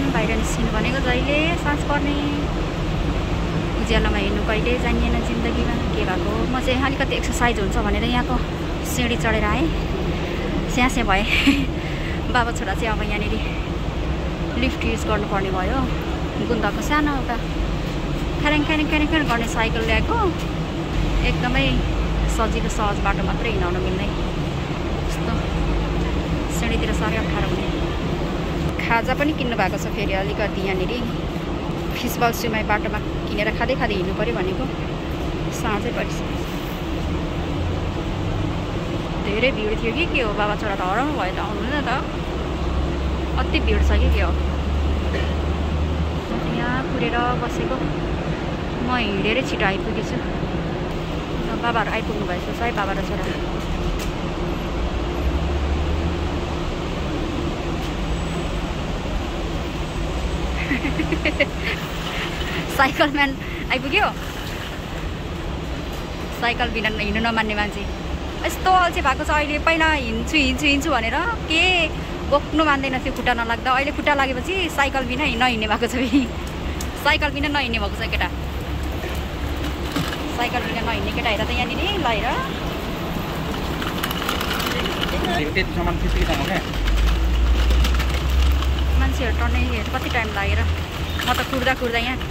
बाहिर निस्किनु भनेको जहिले साँझ पर्ने उज्यालोमा हिँड्नु कहिले जानिएन जिन्दगीमा के भएको। म चाहिँ अलिकति एक्सर्साइज हुन्छ भनेर यहाँको सिँढी चढेर आएँ। स्यासे भएँ। बाबा छोरा चाहिँ अब यहाँनिर लिफ्ट युज गर्नुपर्ने भयो। गुन्दाको सानो एउटा ख्यारेङ ख्यारेङ ख्यारेङ ख्यारेङ गर्ने साइकल ल्याएको। एकदमै सजिलो सहज बाटो मात्रै हिँडाउन मिल्ने यस्तो सिँढीतिर साह्रै अप्ठ्यारो हुने। खाजा पनि किन्नु भएको छ फेरि अलिकति यहाँनिर फिसबल सिमाई बाटोमा किनेर खाँदै खाँदै हिँड्नु पऱ्यो भनेको। साँझै परिसक्यो। धेरै भिड थियो कि हो। बाबा छोरा त हराउनु भयो त आउनु न त। अति भिड छ कि के हो। यहाँ पुगेर बसेको। म हिँडेरै छिटो आइपुगेछु। बाबाहरू आइपुग्नु भएछ है बाबा र छोरा। साइकलम्यान आइपुग्यो। साइकल बिना हिँड्नु नमान्ने मान्छे यस्तो अल्छी भएको छ अहिले। पहिला हिँड्छु हिँड्छु हिँड्छु भनेर के बोक्नु मान्दैन थियो खुट्टा नलाग्दा। अहिले खुट्टा लागेपछि साइकल बिना नहिँड्ने भएको छ। साइकल बिना नहिँड्ने भएको छ केटा। साइकल बिना नहिँड्ने केटा हेर त यहाँनिर ल हेर। मान्छेहरू टर्ने कति टाइम लागेर म त कुर्दा कुर्दा यहाँ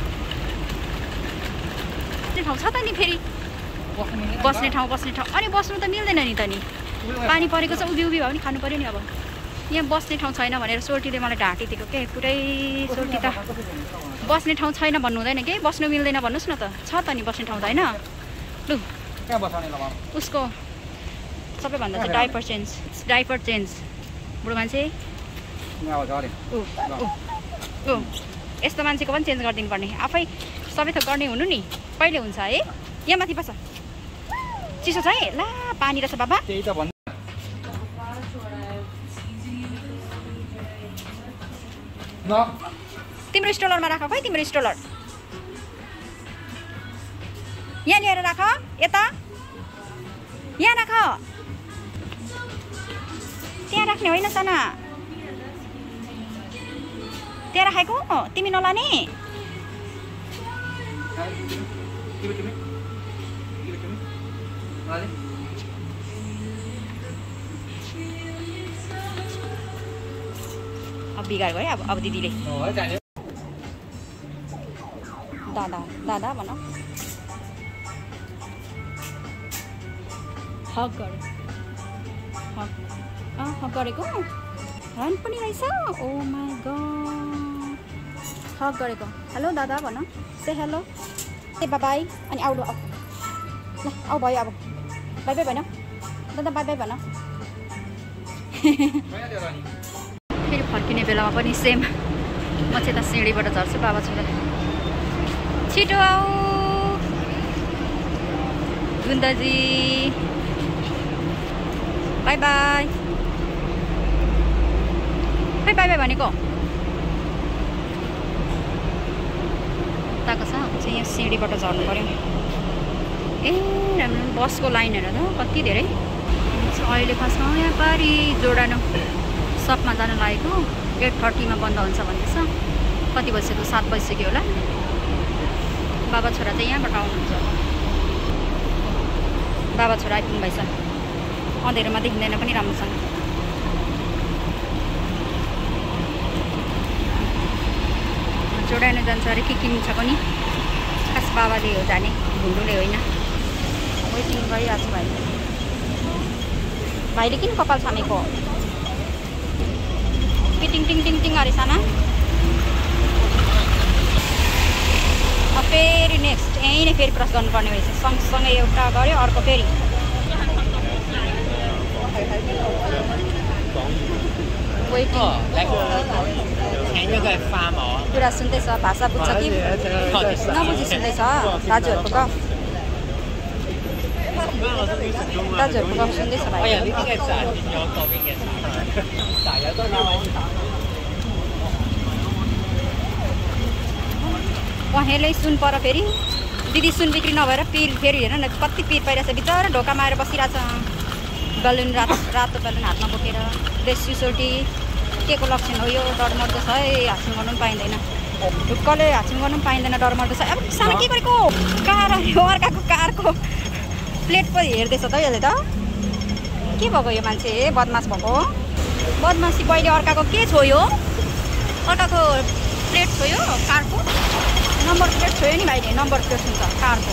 ठाउँ छ त नि फेरि बस्ने ठाउँ अनि बस्नु त मिल्दैन नि त नि। पानी परेको छ उभि उभि भयो भने खानु पऱ्यो नि। अब यहाँ बस्ने ठाउँ छैन भनेर सोल्टीले मलाई ढाँटिदिएको के पुरै। सोल्टी त बस्ने ठाउँ छैन भन्नु हुँदैन के बस्नु मिल्दैन भन्नुहोस् न त। छ त नि बस्ने ठाउँ त होइन। लु उसको सबैभन्दा चाहिँ डाइपर चेन्ज बुढो मान्छे। यस्तो मान्छेको पनि चेन्ज गरिदिनु पर्ने। आफै सबै थोक गर्ने हुनु नि कहिले हुन्छ है। यहाँ माथि बस चिसो छ है। ला पानी रहेछ बाबा। तिम्रो स्टोलरमा राख खै। तिम्रो स्टोलर यहाँ ल्याएर राख। यता यहाँ राख। त्यहाँ राख्ने होइन साना। त्यहाँ राखेको तिमी नलाने। अब बिगार गयो अब दिदीले। दादा दादा भन। हक गरे हक गरेको ह्यान्ड पनि रहेछ। Oh my god. हक गरेको। हेलो दादा भन। से हेलो ए बाई। अनि आउनु ल आऊ भयो। अब बाई बाई भन दादा। बाई बाई भन। फेरि फर्किने बेलामा पनि सेम। म चाहिँ त सिँढीबाट झर्छु बाबा छोरा। छिटो आऊ गुन्दाजी। Bye bye. खै बाई बाई भनेको। उताको छ चाहिँ यहाँ सिँढीबाट झर्नु पऱ्यो। ए राम्रो बसको लाइनहरू त कति धेरै। अहिले खासमा यहाँ पारी जोडानो सपमा जान लागेको। 8:30 बन्द हुन्छ भन्दैछ। कति बजिसक्यो 7 बजिसक्यो होला। बाबा छोरा चाहिँ यहाँबाट आउनुहुन्छ। बाबा छोरा आइपुग्नु भएछ। अँधेरोमा देखिँदैन पनि राम्रोसँग। जोडानु जान्छ अरे के किन्छ पनि। खास बाबाले हो जाने भुन्डुले होइन। वेटिङ गरिरहेको छु भाइ। भाइले किन कपाल छामेको। टिङ टिङ टिङ टिङ अरे साना। फेरि नेक्स्ट यहीँ नै फेरि क्रस गर्नुपर्ने रहेछ। सँगसँगै एउटा गऱ्यो अर्को फेरि। कुरा सुन्दैछ भाषा बुझ्छ कि नबुझी सुन्दैछ। दाजुहरूको गफ सुन्दैछ भाइ। पहेँलै सुन पर फेरि दिदी सुन बिक्री नभएर पिर फेरि हेर न कति पिर पाइरहेछ। बिचरा ढोकामा आएर बसिरहेछ। बलुन रातो बलुन हातमा बोकेर। ड्रेस सिसोटी के को लक्षण हो यो? डरमर्दो छ है, हाँस्नु गर्नु पनि पाइँदैन। ढुक्कले हाँस्नु गर्नु पनि पाइँदैन, डरमर्दो छ। अब सानो के गरेको? कार यो अर्काको कारको प्लेट पो हेर्दैछ त यसले त। के भएको यो मान्छे? बदमास भएको। बदमासी बहिले अर्काको के छोयो? अर्काको प्लेट छोयो कारको। नम्बर प्लेट छोयो नि भाइले, नम्बर प्लेट हुन्छ कारको।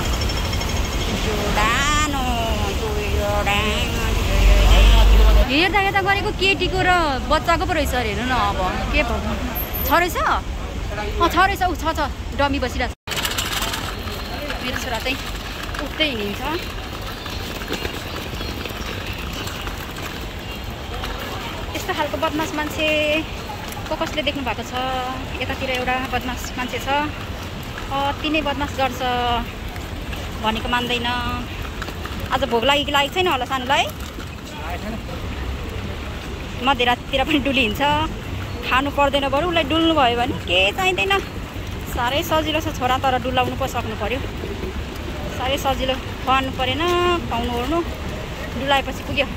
हेर्दा हेर्दा गरेको केटीको र बच्चाको पो रहेछ अरे। हेर्नु न अब के भएको छ रहेछ? छ रहेछ। ऊ छ डमी बसिरहेको छ। मेरो छोरा चाहिँ उठ्दै हिँडिन्छ। यस्तो खालको बदमास मान्छे को कसले देख्नु भएको छ? यतातिर एउटा बदमास मान्छे छ, अति नै बदमास गर्छ, भनेको मान्दैन। आज भोक लागेको छैन होला सानोलाई? मध्यराततिर पनि डुलिन्छ। खानु पर्दैन बरु, उसलाई डुल्नु भयो भने केही चाहिँदैन। साह्रै सजिलो छ छोरा, तर डुलाउनु पो सक्नु पर्यो। साह्रै सजिलो, खुवाउनु परेन, खुवाउनु ओर्नु, डुलाएपछि पुग्यो।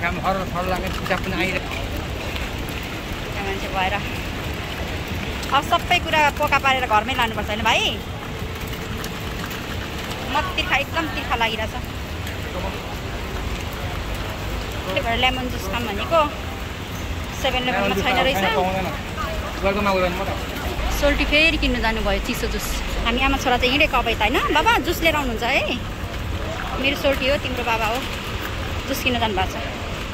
मान्छे भएर अब सबै कुरा पोका पारेर घरमै लानुपर्छ होइन भाइ? म तिर्खा एकदम तिर्खा लागिरहेछ। त्यही भएर लेमन जुस खाऊँ भनेको। 7-Eleven छैन रहेछ। सोल्टी फेरि किन्नु जानुभयो चिसो जुस। हामी आमा छोरा चाहिँ हिँडेको अब यता होइन? बाबा जुस लिएर आउनुहुन्छ है? मेरो सोल्टी हो, तिम्रो बाबा हो। जुस किन्न जानुभएको छ।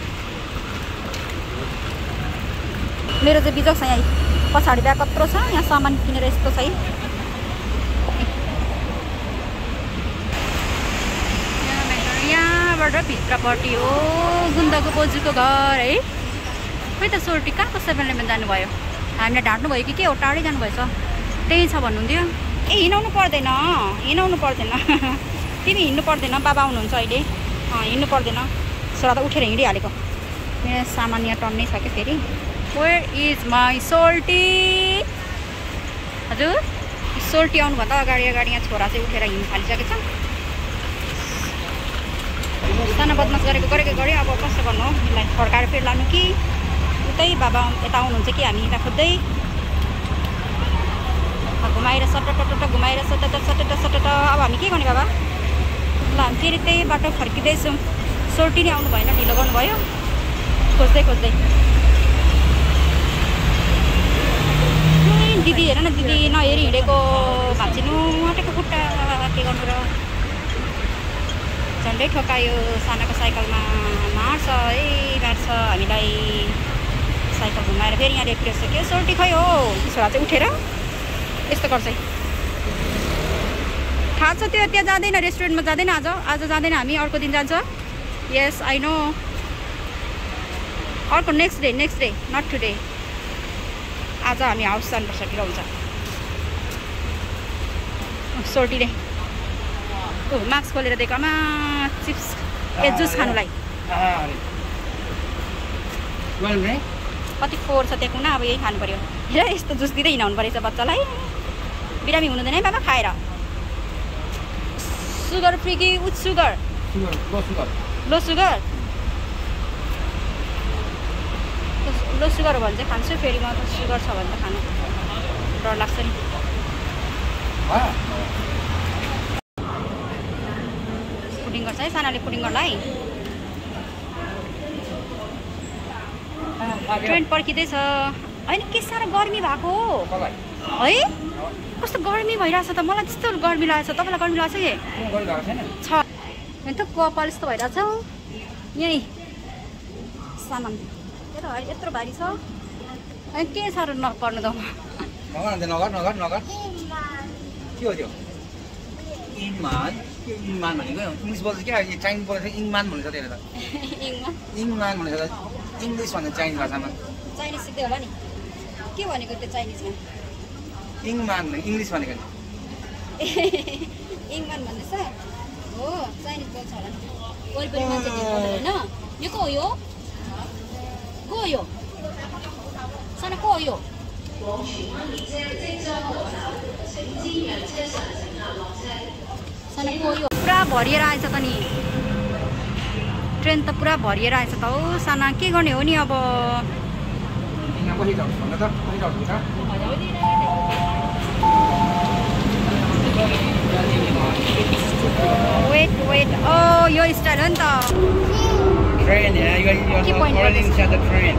मेरो चाहिँ बिजोग छ यहाँ पछाडि ब्याग कत्रो छ, यहाँ सामान किनेर यस्तो छ है। यहाँबाट भित्रपट्टि हो गुन्दको बोजूको घर है। खोइ त सोल्टी कहाँको 7-Eleven जानुभयो? हामीलाई ढाँट्नु भयो कि के हो? टाढै जानुभएछ। त्यही छ भन्नुहुन्थ्यो। ए हिँडाउनु पर्दैन, हिँडाउनु पर्दैन। तिमी हिँड्नु पर्दैन, बाबा आउनुहुन्छ अहिले। हिँड्नु पर्दैन। छोरा त उठेर हिँडिहालेको। मेरो सामान यहाँ टन्नै छ क्या फेरि। Where is my सोल्टी? हजुर सोल्टी आउनुभन्दा अगाडि यहाँ छोरा चाहिँ उठेर हिँड्नु थालिसकेको छ। सानो बदमास गरेको गऱ्यो। अब कस्तो गर्नु हो? यसलाई फर्काएर फेरि लानु कि उतै बाबा यता आउनुहुन्छ कि हामी यता खोज्दै घुमाएर सटट घुमाएर सटट। अब हामी के गर्ने बाबा? ल हामी फेरि त्यही बाटो फर्किँदैछौँ। सोल्टी नै आउनु भएन, ढिलो गर्नुभयो खोज्दै। दिदी हेर न, दिदी नहेरी हिँडेको भाँचिनु आँटेको खुट्टा के गर्नु र? झन्डै ठोकायो। सानाको साइकलमा मार्छ हामीलाई। साइकल घुमाएर फेरि यहाँ रेड क्रस के सोल्टी खै हो? छोरा चाहिँ उठेर यस्तो गर्छ। थाहा छ त्यो त्यहाँ जाँदैन, रेस्टुरेन्टमा जाँदैन। आज जाँदैन हामी, अर्को दिन जान्छ। Yes I know. अर्को नेक्स्ट डे नट टुडे। आज हामी हाउस जानुपर्छ कि हुन्छ सोल्टीले। मास्क खोलेर दिएको आमा चिप्स जुस खानुलाई। कति फोहोर छ त्यहाँ कुना। अब यही खानु पर्यो। हेर यस्तो जुस दिँदै हिँडाउनु परेछ बच्चालाई। बिरामी हुनुहुँदैन है बाबा खाएर? सुगर फ्री कि with sugar? Low sugar low sugar हो भने चाहिँ खान्छु। फेरि म त सुगर छ भने त खानु डर लाग्छ नि। पुडिङ गर्छ है सानाले, पुडिङ गर्ला है। ट्रेन पर्खिँदैछ होइन? के साह्रो गर्मी भएको है? कस्तो गर्मी भइरहेछ त? मलाई त्यस्तो गर्मी लागेको छ। तपाईँलाई गर्मी लागेको छ कि? होइन त कपाल यस्तो भइरहेछ। यहीँ सामान यत्रो भारी छ। अनि के साह्रो नपर्नु त? के हो त्यो? इङमान भनेको इङ्ग्लिस बोल्छ क्या? चाइनिज बोल्छ इङमान भनेको त्यसले त। इङमान भनेको इङ्ग्लिस भन्ने चाइनिज भाषामा। चाइनिज सिक्दै होला नि। के भनेको त्यो चाइनिजमा? इङमान इङ्ग्लिस भनेको नि। इङमान भन्दैछ हो? चाइनिज बोल्छ होला नि। वरिपरि मान्छे होइन? यो को हो? यो को हो? यो सानो को हो? यो सानो को हो? यो पुरा भरिएर आएछ त नि। ट्रेन त पुरा भरिएर आएछ त हो साना। के गर्ने हो नि अब? कसरी जाउँछ भन त कसरी जाउँछ त वेट ओ यो स्टाइल हो नि त ट्रेन यहाँ ट्रेन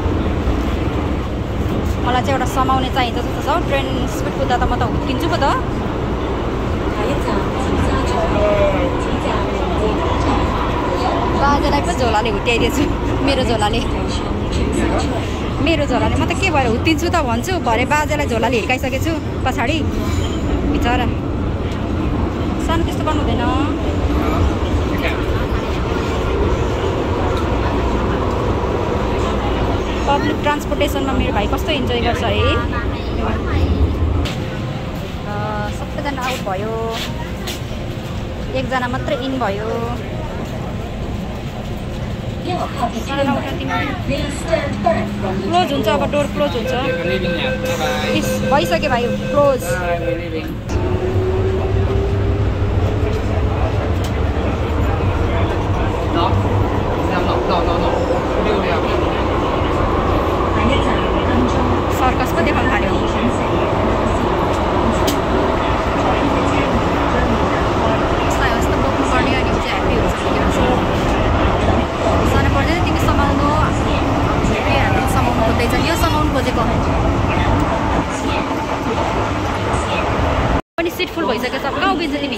मलाई चाहिँ एउटा समाउने चाहिन्छ जस्तो छ ट्रेन स्पिड कुद्दा त म त हुर्किन्छु पो त बाजेलाई पो झोलाले हुत्याइदिएछु मेरो झोलाले म त के भएर हुत्तिन्छु त भन्छु भरे बाजेलाई झोलाले हिर्काइसकेछु पछाडि बिचरा सानो त्यस्तो गर्नु हुँदैन पब्लिक ट्रान्सपोर्टेसनमा मेरो भाइ कस्तो इन्जोय गर्छ है सबैजना आउट भयो एकजना मात्रै इन भयो क्लोज हुन्छ अब डोर क्लोज हुन्छ भइसक्यो भाइ क्लोज सर्कस पो देखाउनु थाल्यो यस्तो बोक्नुपर्ने अनि चाहिँ ह्याप्पी हुन्छ सानो पर्दैन तिमी समाउनु समाउनु खोज्दैछ यो समाउनु खोजेको पनि सिट फुल भइसक्यो सब कहाँ उभिन्छ तिमी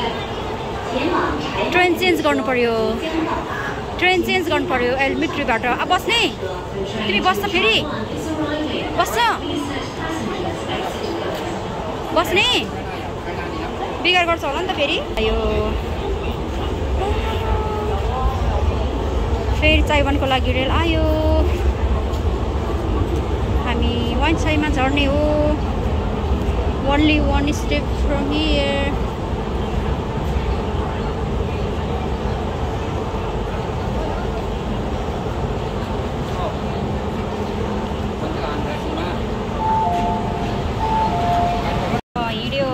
ट्रेन चेन्ज गर्नु पर्यो एलिमेन्ट्रीबाट अब बस्ने तिमी बस्छ फेरि बस्ने बिगार गर्छ होला नि त फेरि यो फेरि चाइवानको लागि रेल आयो हामी वाइनसाईमा झर्ने हो ओन्ली 1 स्टेप फ्रम हियर हिँड्यो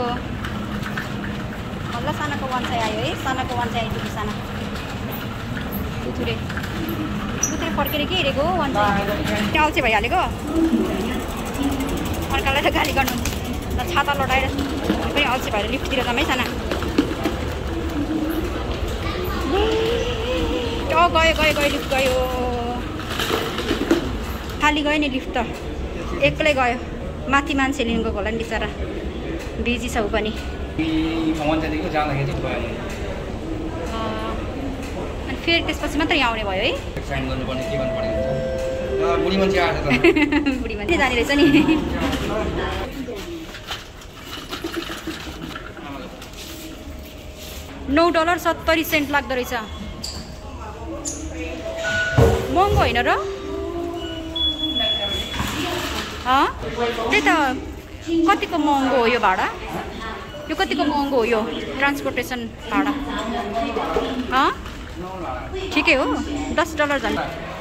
मल्ल सानाको वाइनसाई आयो है सानाको वाइनसाई आइपुग्यो साना थुरे फर्केर के हेरेको वाइनसाई अल्छे भइहालेको अर्कालाई त गाली गर्नु ल छाता लडाएर पनि अल्छे भएर लिफ्टतिर जामै साना गयो लिफ्ट गयो खाली गयो नि लिफ्ट त एक्लै गयो माथि मान्छे लिनु गएको होला नि बिचरा बिजी छ ऊ पनि अनि फेरि त्यसपछि मात्रै यहाँ आउने भयो है बुढी मान्छे जाने रहेछ नि $9.70 लाग्दो रहेछ महँगो होइन र त्यही त कतिको महँगो हो यो भाडा यो कतिको महँगो हो यो ट्रान्सपोर्टेसन भाडा ठिकै हो $10 झन्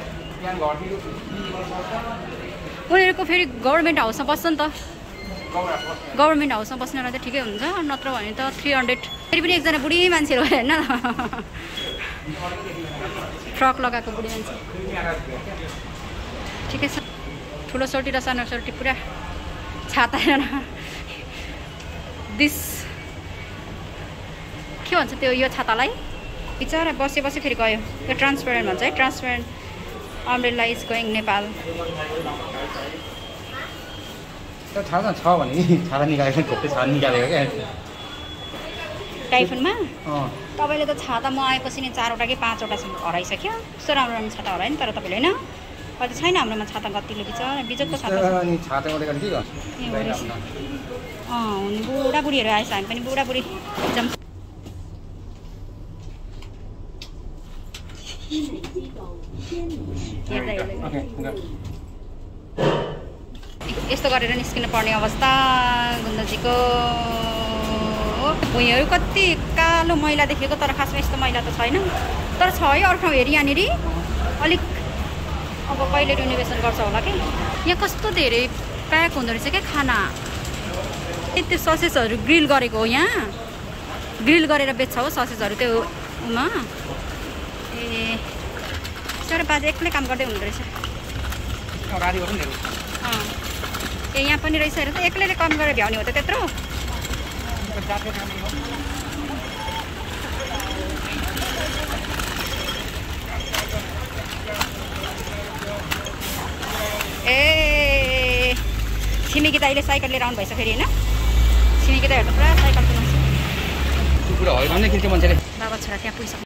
उनीहरूको फेरि गभर्मेन्ट हाउसमा बस्छ नि त गभर्मेन्ट हाउसमा बस्नेलाई त ठिकै हुन्छ नत्र भने त 300 फेरि पनि एकजना बुढी मान्छे हो होइन फ्रक लगाएको बुढी मान्छे ठिकै छ ठुलो सोटी र सानो सोटी पुरा छाता दिस के भन्छ त्यो यो छातालाई बिचरा बसे फेरि गयो यो ट्रान्सपेरेन्ट भन्छ है transparent umbrella is going Nepal छाता छ भने छाता निकालेको घोप्टे छाता निकालेको क्या टाइफोनमा तपाईँले त छाता म आएपछि नि 4वटा कि 5वटा हराइसक्यो कस्तो राम्रो राम्रो छाता हरायो नि तर तपाईँले होइन अहिले छैन हाम्रोमा छाता गतिलो बिजोगको छाता बुढाबुढीहरू आएछ हामी पनि बुढाबुढी एकदम यस्तो गरेर निस्किनु पर्ने अवस्था गुन्दजीको भुइँहरू कति कालो मैला देखेको तर खासमा यस्तो मैला त छैन तर छ है अर्को ठाउँ हेरि यहाँनिर अलिक अब कहिले रिनोभेसन गर्छ होला कि यहाँ कस्तो धेरै प्याक हुँदो रहेछ क्या खाना त्यो ससेजहरू ग्रिल गरेको हो यहाँ ग्रिल गरेर बेच्छ हो ससेजहरू त्यो उमा ए सर बाजे एक्लै काम गर्दै हुँदो रहेछ ए यहाँ पनि रहेछ हेर त एक्लैले कम गरेर भ्याउने हो त त्यत्रो ए छिमेकी दाइले साइकल लिएर आउनु भएछ फेरि होइन छिमेकी दाइहरू त पुरा साइकल चलाउँछ कुरा होइन किन मान्छेले बाबा छोरा त्यहाँ पुगिसक्नु